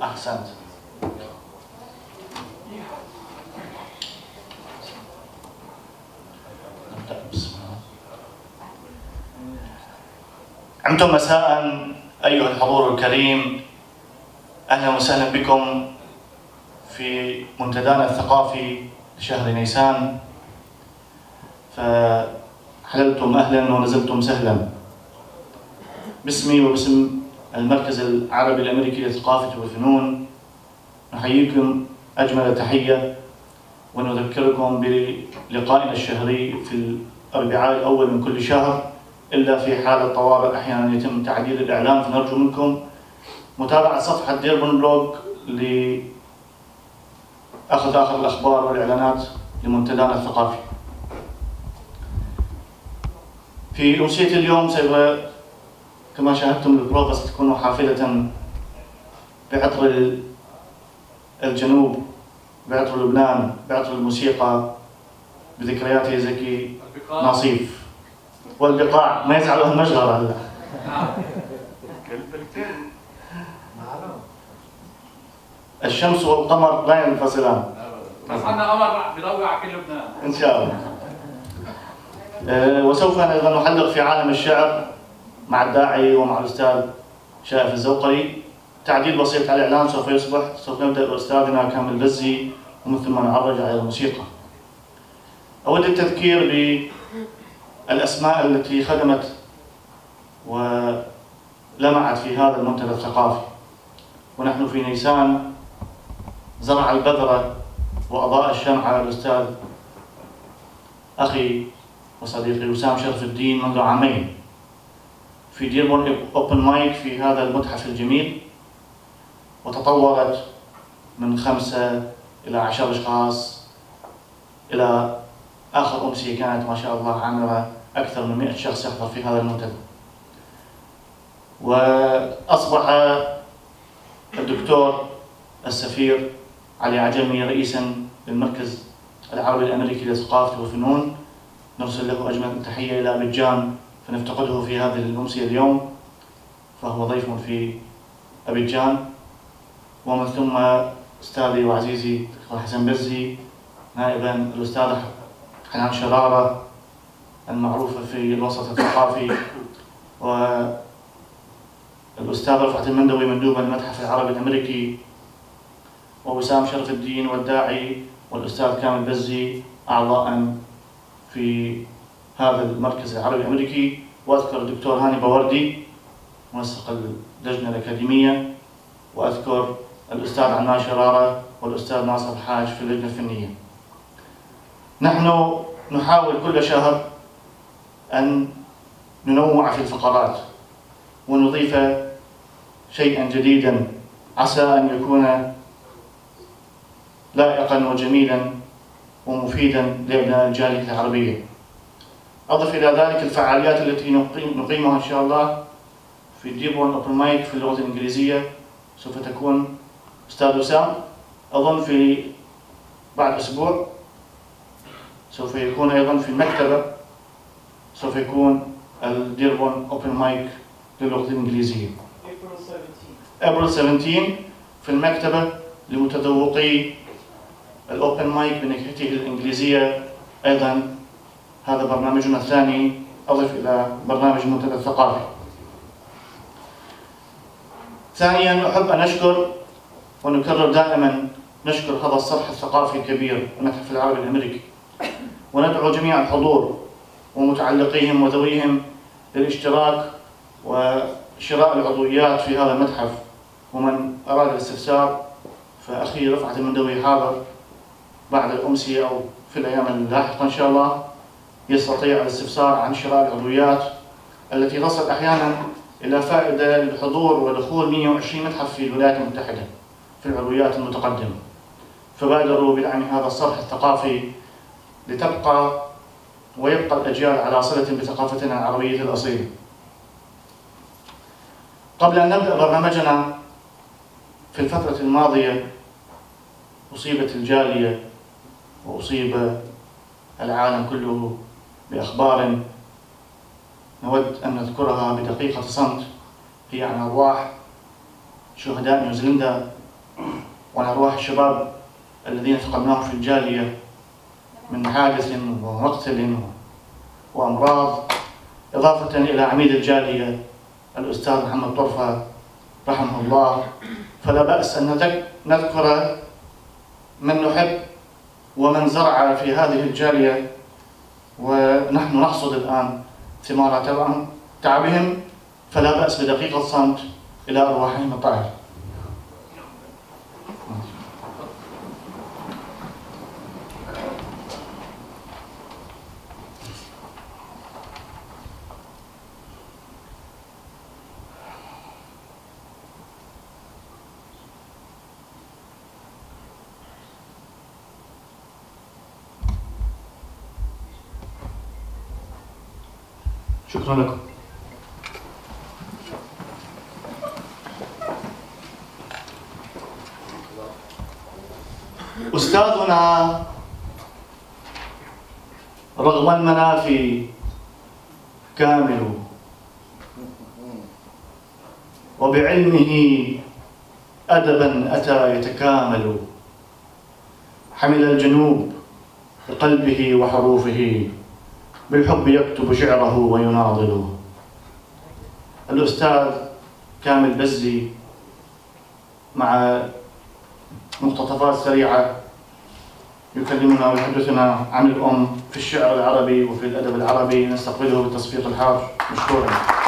أحسنت. عمتم مساء أيها الحضور الكريم، أهلا وسهلا بكم في منتدانا الثقافي لشهر نيسان. فحللتم أهلا ونزلتم سهلا. باسمي وباسم المركز العربي الأمريكي للثقافة والفنون نحييكم أجمل تحية، ونذكركم بلقائنا الشهري في الأربعاء الأول من كل شهر، إلا في حالة طوارئ أحيانا يتم تعديل الإعلام. فنرجو منكم متابعة صفحة ديربورن بلوج لأخذ آخر الأخبار والإعلانات لمنتدانا الثقافي. في أمسية اليوم كما شاهدتم البروفا ستكون حافلة بعطر الجنوب، بعطر لبنان، بعطر الموسيقى، بذكريات زكي نصيف والبقاع. ما يزعلوا المجهر هلا. الشمس والقمر لا ينفصلان. بس عندنا قمر بيضوي على كل لبنان ان شاء الله. وسوف ايضا نحلق في عالم الشعر مع الداعي ومع الاستاذ شائف الزوقري. تعديل بسيط على الاعلان سوف نبدا باستاذنا كامل بزي، ومثل ما نعرج على الموسيقى. اود التذكير بالاسماء التي خدمت ولمعت في هذا المنتدى الثقافي. ونحن في نيسان زرع البذرة وأضاء الشمعة الأستاذ أخي وصديقي وسام شرف الدين منذ عامين في ديربورن أوبن مايك في هذا المتحف الجميل، وتطورت من 5 إلى 10 أشخاص إلى آخر أمسية كانت ما شاء الله عامرة أكثر من 100 شخص يحضر في هذا المنتدى. وأصبح الدكتور السفير علي عجمي رئيسا للمركز العربي الامريكي للثقافه والفنون. نرسل له اجمل التحيه الى ابيجان، فنفتقده في هذه الامسيه اليوم، فهو ضيف في ابيجان. ومن ثم استاذي وعزيزي الدكتور حسن بزي، نائبا الاستاذه حنان شراره المعروفه في الوسط الثقافي، والاستاذ رفعت المندوي مندوب المتحف العربي الامريكي، ووسام شرف الدين والداعي والأستاذ كامل بزي أعضاء في هذا المركز العربي الأمريكي. وأذكر الدكتور هاني بوردي منسق اللجنة الأكاديمية، وأذكر الأستاذ عنان شرارة والأستاذ ناصر الحاج في اللجنة الفنية. نحن نحاول كل شهر أن ننوع في الفقرات ونضيف شيئا جديدا عسى أن يكون لائقا وجميلا ومفيدا لأبناء الجالية العربية. أضف إلى ذلك الفعاليات التي نقيمها إن شاء الله في ديربورن أوبن مايك في اللغة الإنجليزية. سوف تكون أستاذ وسام أظن في بعد أسبوع، سوف يكون أيضا في المكتبة، سوف يكون الديربورن أوبن مايك للغة الإنجليزية April 17 في المكتبة لمتذوقي الأوبن مايك بنكهته الإنجليزية. أيضا هذا برنامجنا الثاني أضف إلى برنامج المنتدى الثقافي. ثانيا أحب أن أشكر ونكرر دائما نشكر هذا الصرح الثقافي الكبير المتحف العربي الأمريكي، وندعو جميع الحضور ومتعلقيهم وذويهم للاشتراك وشراء العضويات في هذا المتحف. ومن أراد الاستفسار فأخي رفعت المندوي حاضر بعد الأمسية أو في الأيام اللاحقة إن شاء الله، يستطيع الاستفسار عن شراء العضويات التي تصل أحيانا إلى فائدة للحضور ودخول 120 متحف في الولايات المتحدة في العضويات المتقدمة. فبادروا بدعم هذا الصرح الثقافي لتبقى ويبقى الأجيال على صلة بثقافتنا العربية الأصيلة. قبل أن نبدأ برنامجنا، في الفترة الماضية أصيبت الجالية وأصيب العالم كله بأخبار نود أن نذكرها بدقيقة صمت، هي عن أرواح شهداء نيوزيلندا وعلى أرواح الشباب الذين فقدناهم في الجالية من حادث ومقتل وأمراض، إضافة إلى عميد الجالية الأستاذ محمد طرفة رحمه الله. فلا بأس أن نذكر من نحب ومن زرع في هذه الجالية، ونحن نحصد الآن ثمار تعبهم، فلا بأس بدقيقة صمت إلى أرواحهم الطاهرة. شكرا لكم. أستاذنا رغم المنافي كامل، وبعلمه أدبا أتى يتكامل، حمل الجنوب بقلبه وحروفه، بالحب يكتب شعره ويناضل. الأستاذ كامل بزي مع مقتطفات سريعة يكلمنا ويحدثنا عن الأم في الشعر العربي وفي الأدب العربي. نستقبله بالتصفيق الحار مشكورا.